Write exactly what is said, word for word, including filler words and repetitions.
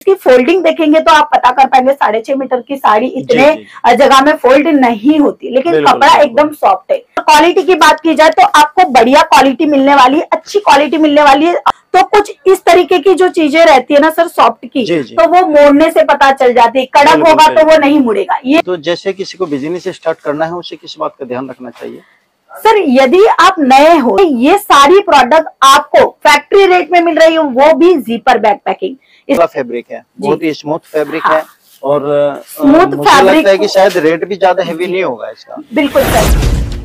इसकी फोल्डिंग देखेंगे तो आप पता कर पाएंगे साढ़े छह मीटर की साड़ी इतने जगह में फोल्ड नहीं होती, लेकिन कपड़ा एकदम सॉफ्ट है। क्वालिटी की बात की जाए तो आपको बढ़िया क्वालिटी मिलने वाली है, अच्छी क्वालिटी मिलने वाली है। तो कुछ इस तरीके की जो चीजें रहती है ना सर सॉफ्ट की, जी जी। तो वो मोड़ने से पता चल जाती है, कड़क होगा तो वो नहीं मुड़ेगा। ये तो जैसे किसी को बिजनेस स्टार्ट करना है उसे किस बात का ध्यान रखना चाहिए? सर यदि आप नए हो, ये सारी प्रोडक्ट आपको फैक्ट्री रेट में मिल रही है, वो भी जीपर बैग पैकिंग। इसका फैब्रिक है, बहुत ही स्मूथ फैब्रिक है और स्मूथ मुझे लगता है कि शायद रेट भी ज्यादा हेवी नहीं होगा इसका। बिल्कुल सर।